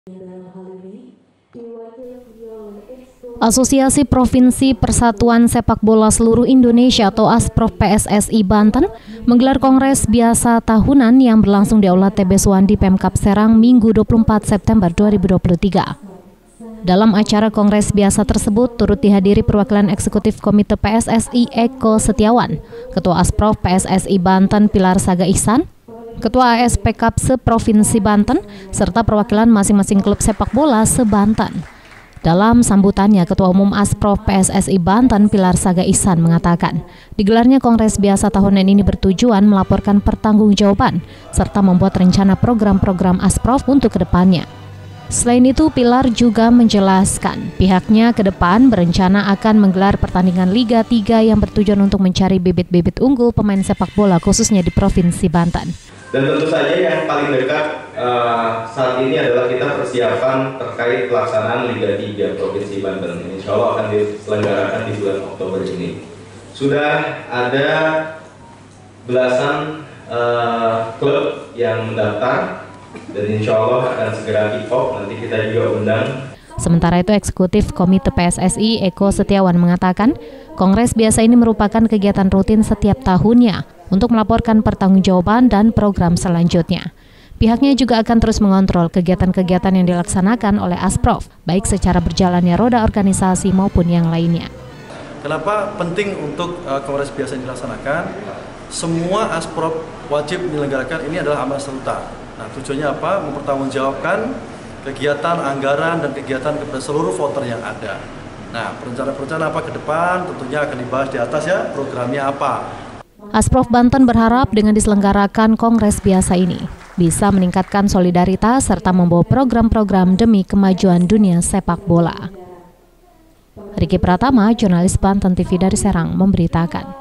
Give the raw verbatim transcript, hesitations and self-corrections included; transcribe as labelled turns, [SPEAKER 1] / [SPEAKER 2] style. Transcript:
[SPEAKER 1] Asosiasi Provinsi Persatuan Sepak Bola Seluruh Indonesia atau ASPROF P S S I Banten menggelar kongres biasa tahunan yang berlangsung di Aula T B Suwandi Pemkab Serang Minggu dua puluh empat September dua ribu dua puluh tiga. Dalam acara kongres biasa tersebut turut dihadiri perwakilan eksekutif Komite P S S I Eko Setiawan, Ketua ASPROF P S S I Banten Pilar Saga Ihsan, Ketua A S P K A P se-Provinsi Banten, serta perwakilan masing-masing klub sepak bola se-Banten. Dalam sambutannya, Ketua Umum ASPROF P S S I Banten Pilar Saga Ihsan mengatakan, digelarnya kongres biasa tahunan ini bertujuan melaporkan pertanggungjawaban serta membuat rencana program-program ASPROF untuk kedepannya. Selain itu, Pilar juga menjelaskan pihaknya ke depan berencana akan menggelar pertandingan Liga tiga yang bertujuan untuk mencari bibit-bibit unggul pemain sepak bola khususnya di Provinsi Banten.
[SPEAKER 2] Dan tentu saja yang paling dekat uh, saat ini adalah kita persiapan terkait pelaksanaan Liga tiga Provinsi Banten. Insya Allah akan diselenggarakan di bulan Oktober ini. Sudah ada belasan uh, klub yang mendaftar dan insya Allah akan segera kick off. Nanti kita juga undang.
[SPEAKER 1] Sementara itu, Eksekutif Komite P S S I Eko Setiawan mengatakan, kongres biasa ini merupakan kegiatan rutin setiap tahunnya untuk melaporkan pertanggungjawaban dan program selanjutnya. Pihaknya juga akan terus mengontrol kegiatan-kegiatan yang dilaksanakan oleh ASPROF, baik secara berjalannya roda organisasi maupun yang lainnya.
[SPEAKER 3] Kenapa penting untuk uh, kongres biasa dilaksanakan? Semua ASPROF wajib menyelenggarakan, ini adalah amanah statuta. Nah, tujuannya apa? Mempertanggungjawabkan kegiatan, anggaran, dan kegiatan kepada seluruh voter yang ada. Nah, perencanaan-perencanaan apa ke depan tentunya akan dibahas di atas ya, programnya apa.
[SPEAKER 1] ASPROF Banten berharap dengan diselenggarakan kongres biasa ini bisa meningkatkan solidaritas serta membawa program-program demi kemajuan dunia sepak bola. Riki Pratama, jurnalis Banten T V dari Serang, memberitakan.